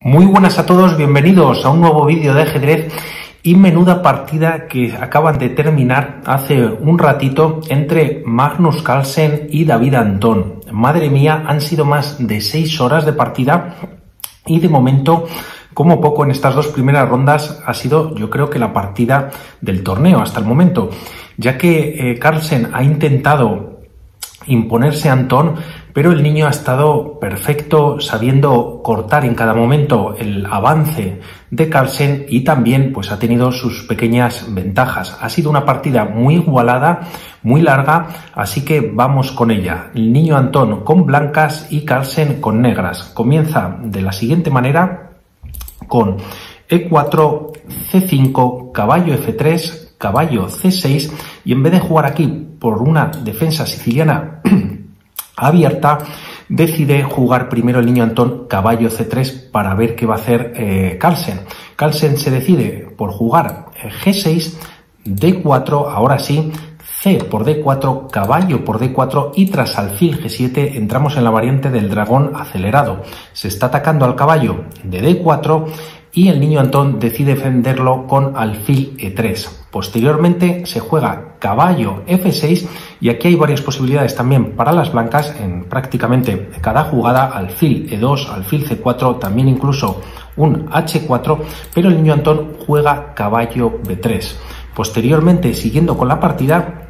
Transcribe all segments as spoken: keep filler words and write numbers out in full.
Muy buenas a todos, bienvenidos a un nuevo vídeo de ajedrez y menuda partida que acaban de terminar hace un ratito entre Magnus Carlsen y David Antón. Madre mía, han sido más de seis horas de partida y de momento, como poco en estas dos primeras rondas, ha sido yo creo que la partida del torneo hasta el momento, ya que eh, Carlsen ha intentado imponerse a Antón, pero el niño ha estado perfecto, sabiendo cortar en cada momento el avance de Carlsen y también pues ha tenido sus pequeñas ventajas. Ha sido una partida muy igualada, muy larga, así que vamos con ella. El niño Antón con blancas y Carlsen con negras. Comienza de la siguiente manera con e cuatro, ce cinco, caballo efe tres, caballo ce seis y en vez de jugar aquí por una defensa siciliana abierta, decide jugar primero el niño Antón caballo ce tres para ver qué va a hacer eh, Carlsen. Carlsen se decide por jugar ge seis, de cuatro, ahora sí, C por de cuatro, caballo por de cuatro y tras alfil ge siete entramos en la variante del dragón acelerado. Se está atacando al caballo de de cuatro y el niño Antón decide defenderlo con alfil e tres. Posteriormente se juega caballo efe seis y aquí hay varias posibilidades también para las blancas en prácticamente cada jugada, alfil e dos, alfil ce cuatro, también incluso un hache cuatro, pero el niño Antón juega caballo be tres. Posteriormente, siguiendo con la partida,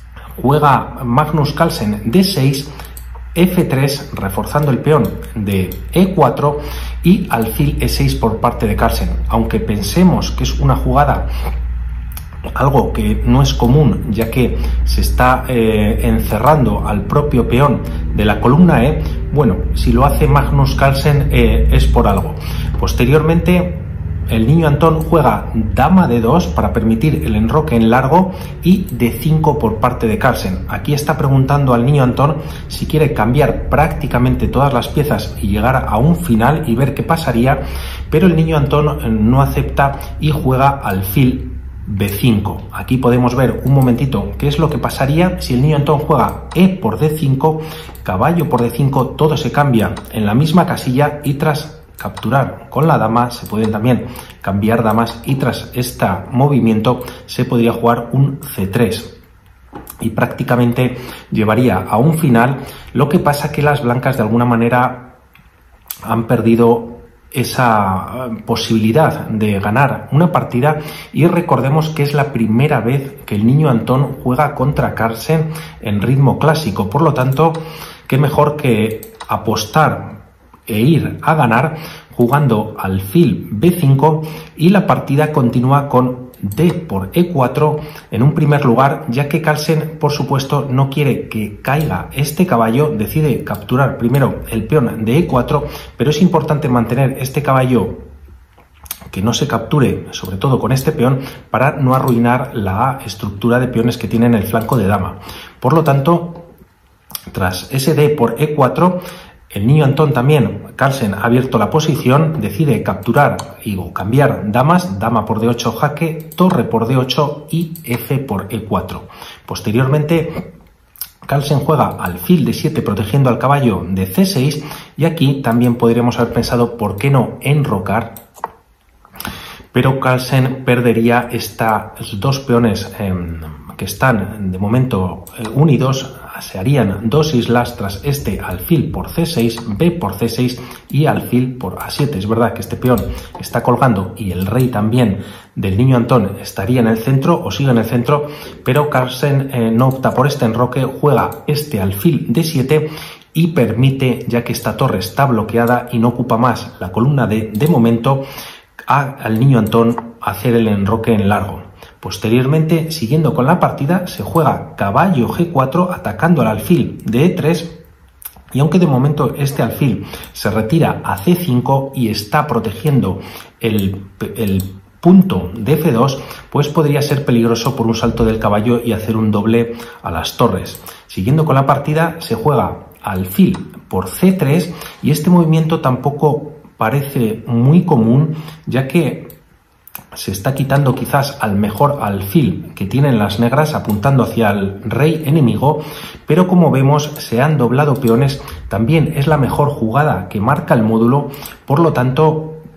juega Magnus Carlsen de seis, efe tres, reforzando el peón de e cuatro y alfil e seis por parte de Carlsen. Aunque pensemos que es una jugada algo que no es común, ya que se está eh, encerrando al propio peón de la columna E, bueno, si lo hace Magnus Carlsen eh, es por algo. Posteriormente, el niño Antón juega dama de dos para permitir el enroque en largo y de cinco por parte de Carlsen. Aquí está preguntando al niño Antón si quiere cambiar prácticamente todas las piezas y llegar a un final y ver qué pasaría, pero el niño Antón no acepta y juega alfil be cinco. Aquí podemos ver un momentito qué es lo que pasaría si el niño Antón juega e por de cinco, caballo por de cinco, todo se cambia en la misma casilla y tras capturar con la dama se pueden también cambiar damas y tras este movimiento se podría jugar un ce tres y prácticamente llevaría a un final. Lo que pasa que las blancas de alguna manera han perdido esa posibilidad de ganar una partida y recordemos que es la primera vez que el niño Antón juega contra Carlsen en ritmo clásico, por lo tanto qué mejor que apostar e ir a ganar jugando alfil be cinco y la partida continúa con d por e cuatro en un primer lugar, ya que Carlsen por supuesto no quiere que caiga este caballo, decide capturar primero el peón de e cuatro, pero es importante mantener este caballo que no se capture, sobre todo con este peón, para no arruinar la estructura de peones que tiene en el flanco de dama. Por lo tanto, tras ese d por e cuatro, el niño Antón también, Carlsen ha abierto la posición, decide capturar y o cambiar damas, dama por de ocho jaque, torre por de ocho y f por e cuatro. Posteriormente, Carlsen juega alfil de siete protegiendo al caballo de ce seis y aquí también podríamos haber pensado por qué no enrocar, pero Carlsen perdería estos dos peones eh, que están de momento eh, unidos. Se harían dos islas tras este alfil por ce seis, b por ce seis y alfil por a siete. Es verdad que este peón está colgando y el rey también del niño Antón estaría en el centro o sigue en el centro, pero Carlsen eh, no opta por este enroque, juega este alfil de siete y permite, ya que esta torre está bloqueada y no ocupa más la columna de, de momento, a, al niño Antón hacer el enroque en largo. Posteriormente, siguiendo con la partida, se juega caballo ge cuatro atacando al alfil de e tres y aunque de momento este alfil se retira a ce cinco y está protegiendo el, el punto de efe dos, pues podría ser peligroso por un salto del caballo y hacer un doble a las torres. Siguiendo con la partida, se juega alfil por ce tres y este movimiento tampoco parece muy común, ya que se está quitando quizás al mejor alfil que tienen las negras apuntando hacia el rey enemigo, pero como vemos se han doblado peones, también es la mejor jugada que marca el módulo, por lo tanto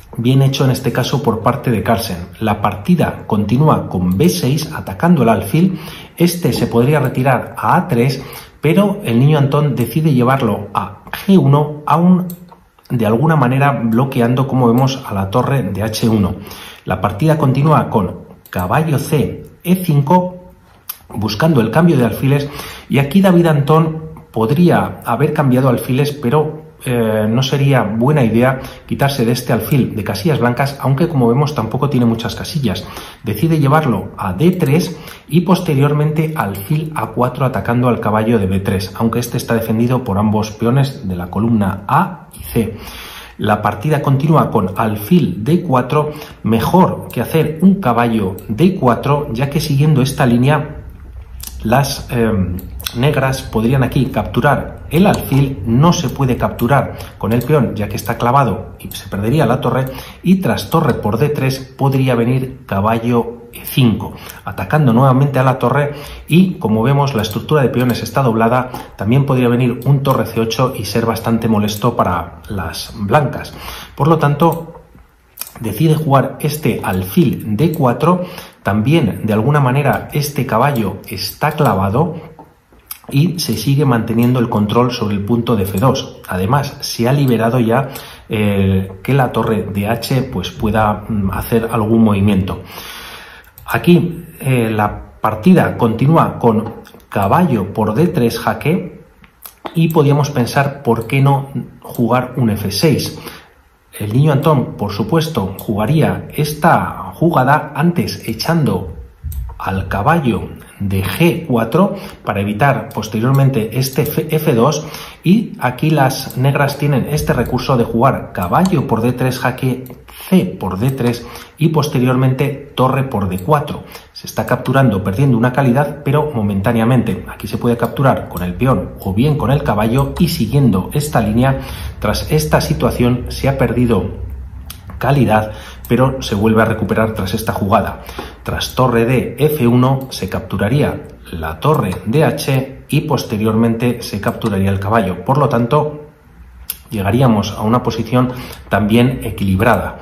bien hecho en este caso por parte de Carlsen. La partida continúa con be seis atacando el alfil. Este se podría retirar a a tres, pero el niño Antón decide llevarlo a ge uno, aún de alguna manera bloqueando, como vemos, a la torre de hache uno. La partida continúa con caballo ce e cinco, buscando el cambio de alfiles, y aquí David Antón podría haber cambiado alfiles, pero eh, no sería buena idea quitarse de este alfil de casillas blancas, aunque como vemos tampoco tiene muchas casillas. Decide llevarlo a de tres y posteriormente alfil a cuatro atacando al caballo de be tres, aunque este está defendido por ambos peones de la columna A y C. La partida continúa con alfil de cuatro, mejor que hacer un caballo de cuatro, ya que siguiendo esta línea las eh, negras podrían aquí capturar el alfil. No se puede capturar con el peón ya que está clavado y se perdería la torre, y tras torre por de tres podría venir caballo e cinco atacando nuevamente a la torre, y como vemos la estructura de peones está doblada. También podría venir un torre ce ocho y ser bastante molesto para las blancas. Por lo tanto, decide jugar este alfil de cuatro. También de alguna manera este caballo está clavado y se sigue manteniendo el control sobre el punto de efe dos. Además, se ha liberado ya eh, que la torre de hache pues pueda mm, hacer algún movimiento. Aquí eh, la partida continúa con caballo por de tres jaque, y podríamos pensar por qué no jugar un efe seis. El niño Antón, por supuesto, jugaría esta jugada antes echando al caballo de ge cuatro para evitar posteriormente este efe dos, y aquí las negras tienen este recurso de jugar caballo por de tres jaque, ce por de tres y posteriormente torre por de cuatro. Se está capturando, perdiendo una calidad, pero momentáneamente. Aquí se puede capturar con el peón o bien con el caballo, y siguiendo esta línea, tras esta situación se ha perdido calidad, pero se vuelve a recuperar tras esta jugada. Tras torre de efe uno se capturaría la torre de hache y posteriormente se capturaría el caballo. Por lo tanto, llegaríamos a una posición también equilibrada.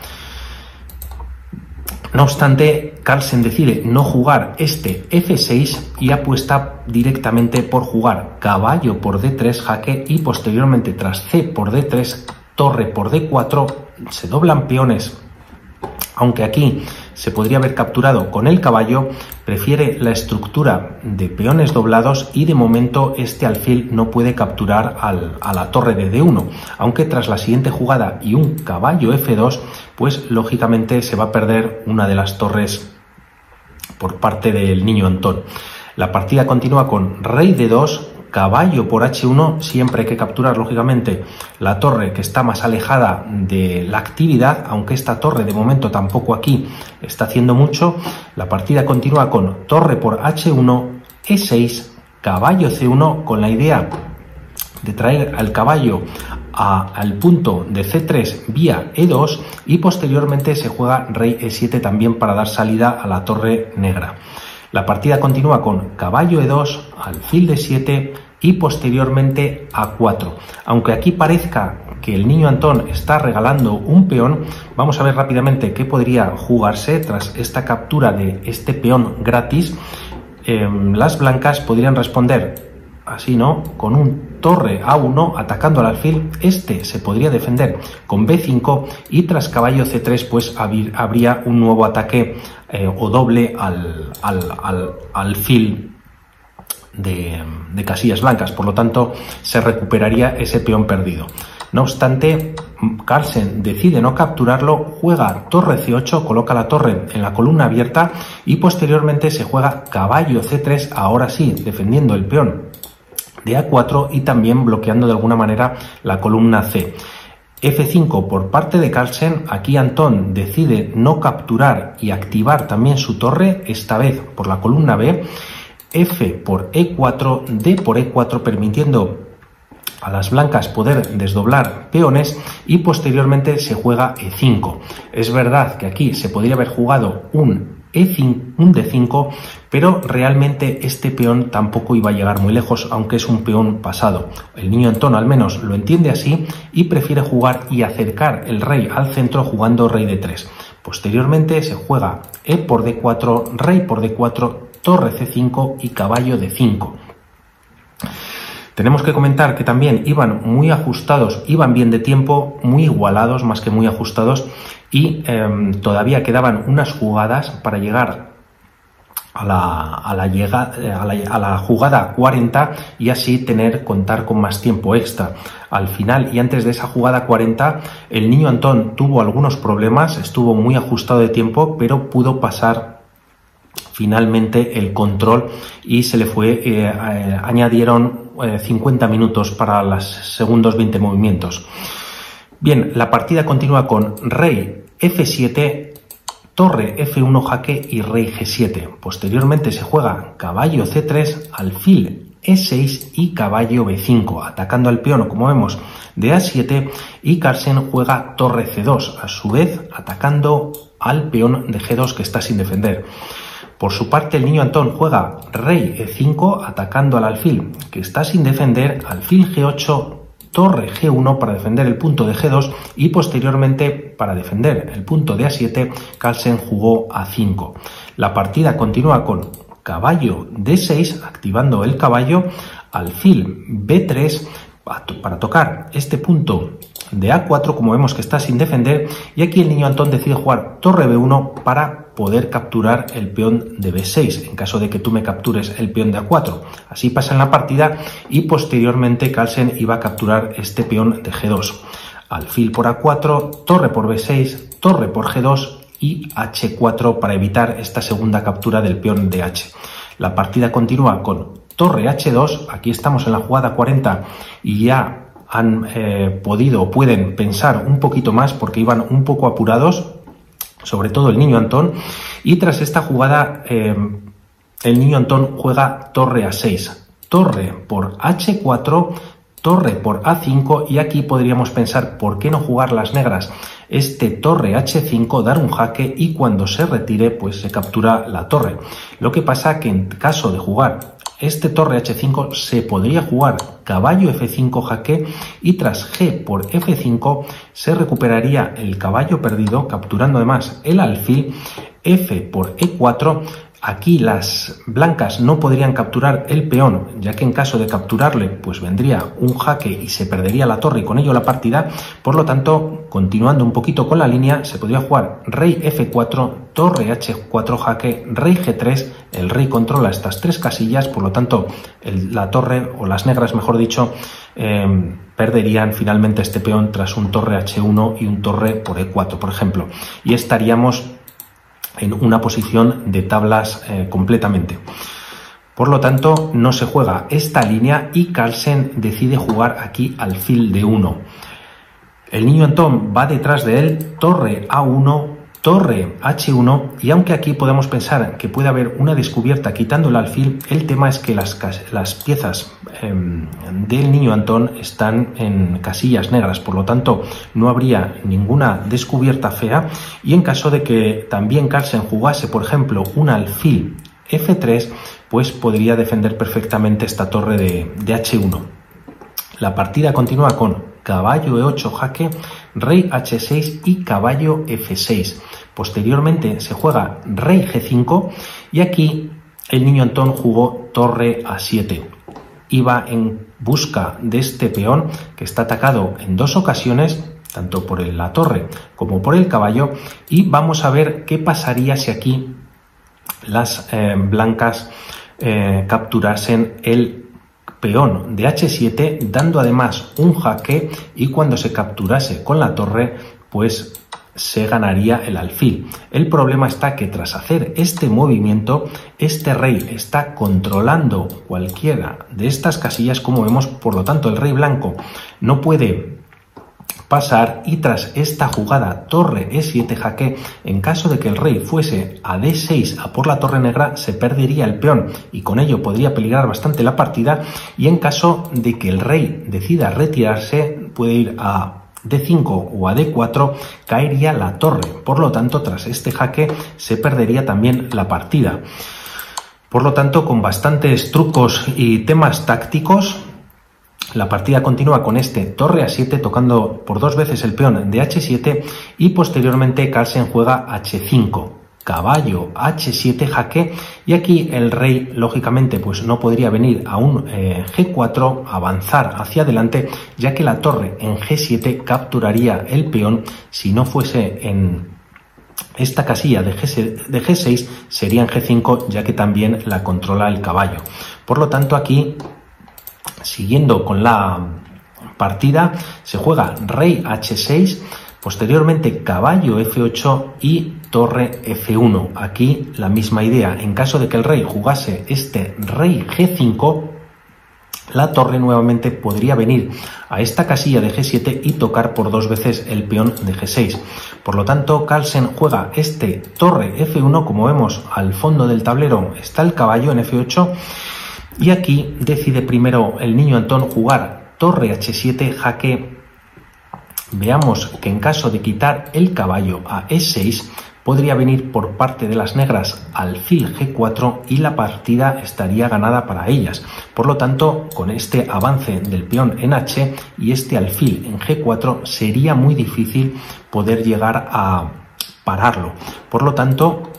No obstante, Carlsen decide no jugar este efe seis y apuesta directamente por jugar caballo por de tres jaque, y posteriormente tras ce por de tres, torre por de cuatro, se doblan peones. Aunque aquí se podría haber capturado con el caballo, prefiere la estructura de peones doblados, y de momento este alfil no puede capturar al, a la torre de de uno, aunque tras la siguiente jugada y un caballo efe dos, pues lógicamente se va a perder una de las torres por parte del niño Antón. La partida continúa con rey de dos, caballo por hache uno, siempre hay que capturar lógicamente la torre que está más alejada de la actividad, aunque esta torre de momento tampoco aquí está haciendo mucho. La partida continúa con torre por hache uno, e seis, caballo ce uno, con la idea de traer al caballo a, al punto de ce tres vía e dos, y posteriormente se juega rey e siete también para dar salida a la torre negra. La partida continúa con caballo e dos, alfil de siete y posteriormente a cuatro. Aunque aquí parezca que el niño Antón está regalando un peón, vamos a ver rápidamente qué podría jugarse tras esta captura de este peón gratis. Eh, las blancas podrían responder así, ¿no? Con un torre a uno atacando al alfil. Este se podría defender con be cinco, y tras caballo ce tres pues habría un nuevo ataque eh, o doble al, al, al alfil de, de casillas blancas. Por lo tanto, se recuperaría ese peón perdido. No obstante, Carlsen decide no capturarlo, juega torre ce ocho, coloca la torre en la columna abierta, y posteriormente se juega caballo ce tres, ahora sí defendiendo el peón de a cuatro y también bloqueando de alguna manera la columna C. efe cinco por parte de Carlsen. Aquí Antón decide no capturar y activar también su torre, esta vez por la columna B. F por e cuatro, D por e cuatro, permitiendo a las blancas poder desdoblar peones, y posteriormente se juega e cinco. Es verdad que aquí se podría haber jugado un E cinco, un D cinco, pero realmente este peón tampoco iba a llegar muy lejos, aunque es un peón pasado. El niño Antón al menos lo entiende así y prefiere jugar y acercar el rey al centro jugando rey D tres. Posteriormente se juega E por D cuatro, rey por D cuatro, torre C cinco y caballo D cinco. Tenemos que comentar que también iban muy ajustados, iban bien de tiempo, muy igualados más que muy ajustados, y eh, todavía quedaban unas jugadas para llegar a la, a, la llega, a, la, a la jugada cuarenta y así tener, contar con más tiempo extra. Al final y antes de esa jugada cuarenta, el niño Antón tuvo algunos problemas, estuvo muy ajustado de tiempo, pero pudo pasar finalmente el control y se le fue, eh, eh, añadieron eh, cincuenta minutos para los segundos veinte movimientos. Bien, la partida continúa con rey F siete, torre F uno jaque y rey G siete. Posteriormente se juega caballo C tres, alfil E seis y caballo B cinco, atacando al peón, como vemos, de A siete, y Carlsen juega torre C dos, a su vez atacando al peón de G dos que está sin defender. Por su parte, el niño Antón juega rey E cinco, atacando al alfil que está sin defender, alfil G ocho, torre G uno para defender el punto de G dos, y posteriormente, para defender el punto de A siete, Carlsen jugó A cinco. La partida continúa con caballo D seis, activando el caballo, alfil B tres, para tocar este punto de A cuatro, como vemos que está sin defender, y aquí el niño Antón decide jugar torre B uno para poder capturar el peón de B seis, en caso de que tú me captures el peón de A cuatro. Así pasa en la partida, y posteriormente Carlsen iba a capturar este peón de G dos. Alfil por A cuatro, torre por B seis, torre por G dos y H cuatro para evitar esta segunda captura del peón de H. La partida continúa con torre H dos, aquí estamos en la jugada cuarenta y ya han eh, podido o pueden pensar un poquito más porque iban un poco apurados, sobre todo el niño Antón, y tras esta jugada eh, el niño Antón juega torre A seis, torre por H cuatro, torre por A cinco, y aquí podríamos pensar por qué no jugar las negras este torre H cinco, dar un jaque y cuando se retire pues se captura la torre. Lo que pasa que en caso de jugar este torre H cinco se podría jugar caballo F cinco jaque y tras G por F cinco se recuperaría el caballo perdido, capturando además el alfil, F por E cuatro. Aquí las blancas no podrían capturar el peón, ya que en caso de capturarle pues vendría un jaque y se perdería la torre y con ello la partida. Por lo tanto, continuando un poquito con la línea, se podría jugar rey F cuatro, torre H cuatro jaque, rey G tres. El rey controla estas tres casillas, por lo tanto el, la torre, o las negras mejor dicho, eh, perderían finalmente este peón tras un torre H uno y un torre por E cuatro, por ejemplo, y estaríamos en una posición de tablas eh, completamente. Por lo tanto, no se juega esta línea y Carlsen decide jugar aquí alfil D uno. El niño Antón va detrás de él, torre A uno, torre H uno, y aunque aquí podemos pensar que puede haber una descubierta quitando el alfil, el tema es que las, las piezas eh, del niño Antón están en casillas negras, por lo tanto no habría ninguna descubierta fea, y en caso de que también Carlsen jugase, por ejemplo, un alfil F tres, pues podría defender perfectamente esta torre de, de H uno. La partida continúa con caballo E ocho jaque, rey H seis y caballo F seis. Posteriormente se juega rey G cinco y aquí el niño Antón jugó torre A siete. Iba en busca de este peón que está atacado en dos ocasiones, tanto por la torre como por el caballo, y vamos a ver qué pasaría si aquí las eh, blancas eh, capturasen el peón de H siete, dando además un jaque, y cuando se capturase con la torre pues se ganaría el alfil. El problema está que tras hacer este movimiento este rey está controlando cualquiera de estas casillas, como vemos, por lo tanto el rey blanco no puede pasar, y tras esta jugada torre E siete jaque, en caso de que el rey fuese a D seis a por la torre negra, se perdería el peón y con ello podría peligrar bastante la partida, y en caso de que el rey decida retirarse puede ir a D cinco o a D cuatro caería la torre. Por lo tanto, tras este jaque se perdería también la partida. Por lo tanto, con bastantes trucos y temas tácticos, la partida continúa con este torre a siete tocando por dos veces el peón de hache siete y posteriormente Carlsen juega hache cinco. Caballo hache siete jaque, y aquí el rey lógicamente pues no podría venir a un eh, ge cuatro, avanzar hacia adelante, ya que la torre en ge siete capturaría el peón. Si no fuese en esta casilla de ge seis sería en ge cinco, ya que también la controla el caballo. Por lo tanto, aquí, siguiendo con la partida, se juega rey hache seis, posteriormente caballo efe ocho y torre efe uno. Aquí la misma idea. En caso de que el rey jugase este rey ge cinco, la torre nuevamente podría venir a esta casilla de ge siete y tocar por dos veces el peón de ge seis. Por lo tanto, Carlsen juega este torre efe uno. Como vemos, al fondo del tablero está el caballo en efe ocho, y aquí decide primero el niño Antón jugar torre hache siete jaque. Veamos que en caso de quitar el caballo a e seis, podría venir por parte de las negras alfil ge cuatro y la partida estaría ganada para ellas. Por lo tanto, con este avance del peón en H y este alfil en ge cuatro, sería muy difícil poder llegar a pararlo. Por lo tanto,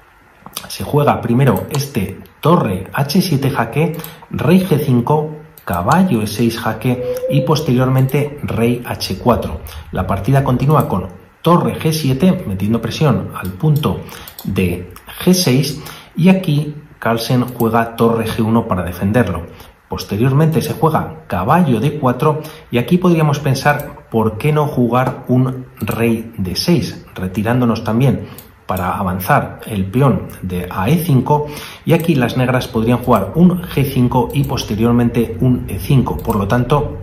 se juega primero este torre hache siete jaque, rey ge cinco, caballo e seis jaque y posteriormente rey hache cuatro. La partida continúa con torre ge siete, metiendo presión al punto de ge seis, y aquí Carlsen juega torre ge uno para defenderlo. Posteriormente se juega caballo de cuatro, y aquí podríamos pensar por qué no jugar un rey de seis, retirándonos también para avanzar el peón de a e cinco, y aquí las negras podrían jugar un ge cinco y posteriormente un e cinco. Por lo tanto,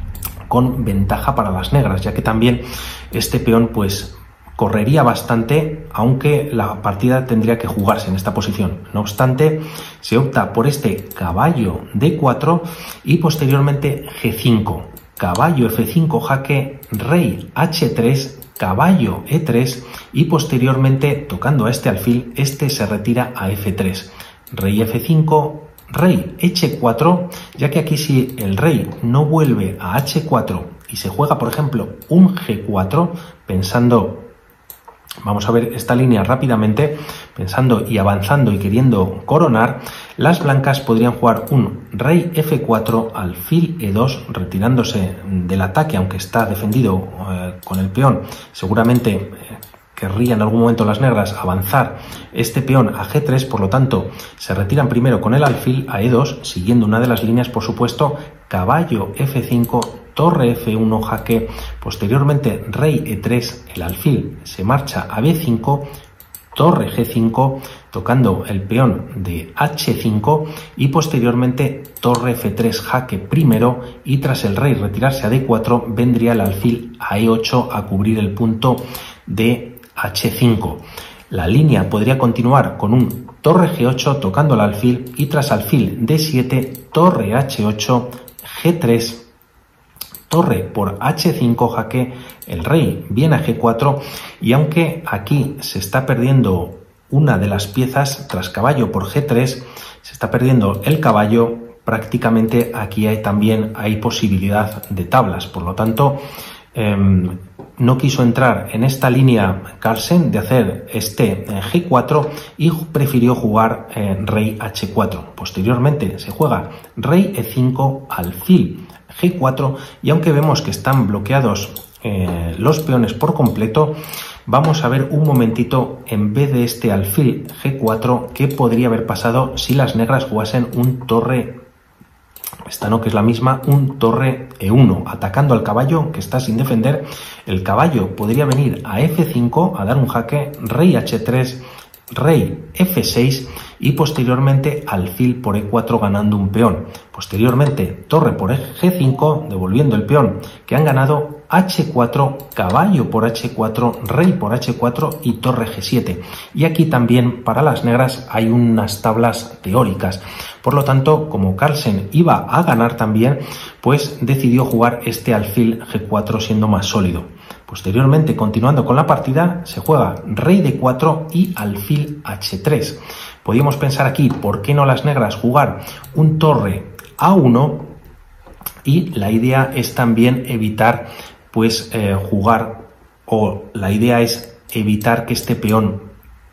con ventaja para las negras, ya que también este peón pues correría bastante, aunque la partida tendría que jugarse en esta posición. No obstante, se opta por este caballo de cuatro y posteriormente ge cinco, caballo efe cinco jaque, rey hache tres, caballo e tres y posteriormente, tocando a este alfil, este se retira a efe tres, rey efe cinco, rey hache cuatro, ya que aquí si el rey no vuelve a hache cuatro y se juega, por ejemplo, un ge cuatro, pensando, vamos a ver esta línea rápidamente, pensando y avanzando y queriendo coronar, las blancas podrían jugar un rey efe cuatro, alfil e dos, retirándose del ataque, aunque está defendido eh, con el peón. Seguramente eh, querría en algún momento las negras avanzar este peón a ge tres, por lo tanto se retiran primero con el alfil a e dos, siguiendo una de las líneas, por supuesto, caballo efe cinco, torre efe uno jaque, posteriormente rey e tres, el alfil se marcha a be cinco, torre ge cinco, tocando el peón de hache cinco y posteriormente torre efe tres jaque primero, y tras el rey retirarse a de cuatro vendría el alfil a e ocho a cubrir el punto de hache cinco. La línea podría continuar con un torre ge ocho tocando el alfil y tras alfil de siete, torre hache ocho, ge tres, torre por hache cinco jaque, el rey viene a ge cuatro, y aunque aquí se está perdiendo una de las piezas, tras caballo por ge tres, se está perdiendo el caballo, prácticamente aquí hay, también hay posibilidad de tablas. Por lo tanto, eh, no quiso entrar en esta línea Carlsen de hacer este eh, ge cuatro y prefirió jugar eh, rey hache cuatro. Posteriormente se juega rey e cinco, alfil ge cuatro, y aunque vemos que están bloqueados eh, los peones por completo, vamos a ver un momentito, en vez de este alfil ge cuatro, qué podría haber pasado si las negras jugasen un torre, esta no, que es la misma, un torre e uno, atacando al caballo que está sin defender. El caballo podría venir a efe cinco a dar un jaque, rey hache tres, rey efe seis y posteriormente alfil por e cuatro ganando un peón. Posteriormente torre por ge cinco, devolviendo el peón que han ganado, hache cuatro, caballo por hache cuatro, rey por hache cuatro y torre ge siete. Y aquí también para las negras hay unas tablas teóricas. Por lo tanto, como Carlsen iba a ganar también, pues decidió jugar este alfil ge cuatro siendo más sólido. Posteriormente, continuando con la partida, se juega rey de cuatro y alfil hache tres. Podríamos pensar aquí, ¿por qué no las negras jugar un torre a uno? Y la idea es también evitar, pues, eh, jugar, o la idea es evitar que este peón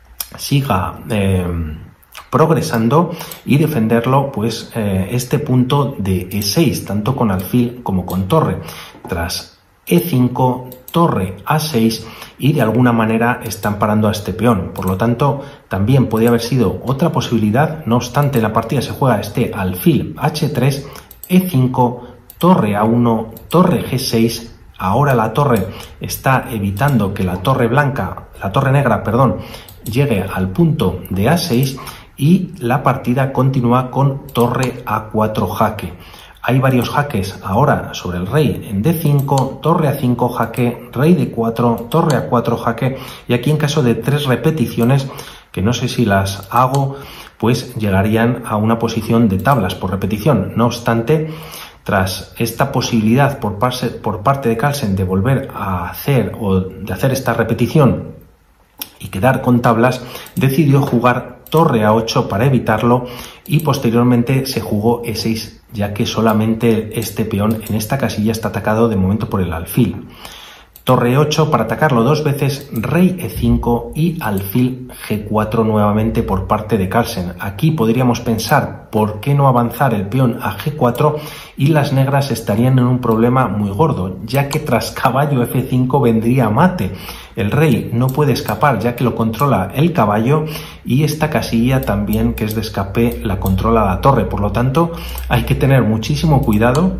siga eh, progresando y defenderlo, pues, eh, este punto de e seis, tanto con alfil como con torre. Tras e cinco, torre a seis y de alguna manera están parando a este peón. Por lo tanto, también podría haber sido otra posibilidad. No obstante, en la partida se juega este alfil hache tres, e cinco, torre a uno, torre ge seis. Ahora la torre está evitando que la torre blanca, la torre negra, perdón, llegue al punto de a seis y la partida continúa con torre a cuatro jaque. Hay varios jaques ahora sobre el rey en de cinco, torre a cinco jaque, rey de cuatro, torre a cuatro jaque, y aquí en caso de tres repeticiones, que no sé si las hago, pues llegarían a una posición de tablas por repetición. No obstante, tras esta posibilidad por parte, por parte de Carlsen de volver a hacer o de hacer esta repetición y quedar con tablas, decidió jugar torre a ocho para evitarlo y posteriormente se jugó e seis, ya que solamente este peón en esta casilla está atacado de momento por el alfil. Torre ocho para atacarlo dos veces, rey e cinco y alfil ge cuatro nuevamente por parte de Carlsen. Aquí podríamos pensar por qué no avanzar el peón a ge cuatro y las negras estarían en un problema muy gordo, ya que tras caballo efe cinco vendría mate. El rey no puede escapar ya que lo controla el caballo y esta casilla también, que es de escape, la controla la torre. Por lo tanto, hay que tener muchísimo cuidado.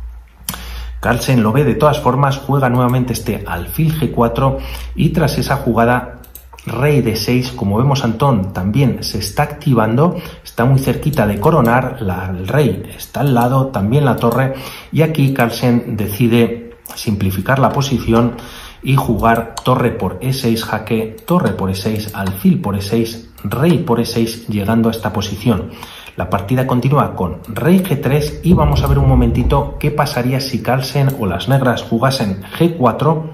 Carlsen lo ve de todas formas, juega nuevamente este alfil ge cuatro y tras esa jugada rey de seis, como vemos Antón también se está activando, está muy cerquita de coronar, la, el rey está al lado, también la torre, y aquí Carlsen decide simplificar la posición y jugar torre por e seis jaque, torre por e seis, alfil por e seis, rey por e seis, llegando a esta posición. La partida continúa con rey ge tres y vamos a ver un momentito qué pasaría si Carlsen o las negras jugasen ge cuatro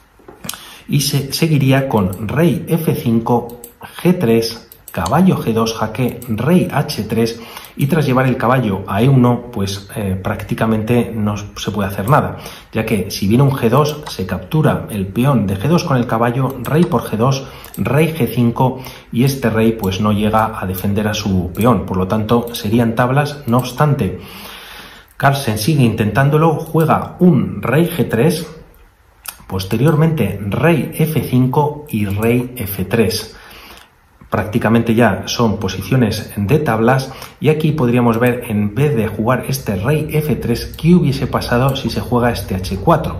y se seguiría con rey efe cinco, ge tres, caballo ge dos jaque, rey hache tres y tras llevar el caballo a e uno pues eh, prácticamente no se puede hacer nada, ya que si viene un ge dos se captura el peón de ge dos con el caballo, rey por ge dos, rey ge cinco y este rey pues no llega a defender a su peón, por lo tanto serían tablas. No obstante, Carlsen sigue intentándolo, juega un rey ge tres, posteriormente rey efe cinco y rey efe tres. Prácticamente ya son posiciones de tablas y aquí podríamos ver, en vez de jugar este rey efe tres, qué hubiese pasado si se juega este hache cuatro.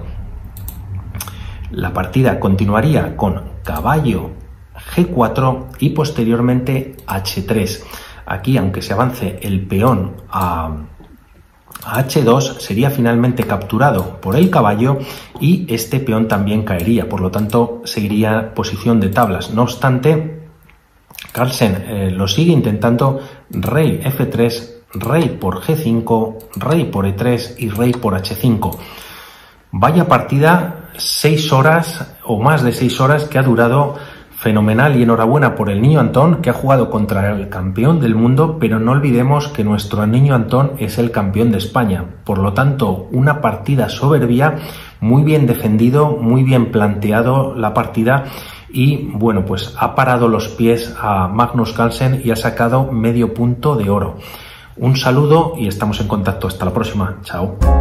La partida continuaría con caballo ge cuatro y posteriormente hache tres. Aquí, aunque se avance el peón a, a hache dos, sería finalmente capturado por el caballo y este peón también caería, por lo tanto seguiría posición de tablas. No obstante, Carlsen eh, lo sigue intentando, rey efe tres, rey por ge cinco, rey por e tres y rey por hache cinco. Vaya partida, seis horas o más de seis horas que ha durado, fenomenal, y enhorabuena por el niño Antón, que ha jugado contra el campeón del mundo, pero no olvidemos que nuestro niño Antón es el campeón de España. Por lo tanto, una partida soberbia, muy bien defendido, muy bien planteado la partida. Y bueno, pues ha parado los pies a Magnus Carlsen y ha sacado medio punto de oro. Un saludo y estamos en contacto. Hasta la próxima. Chao.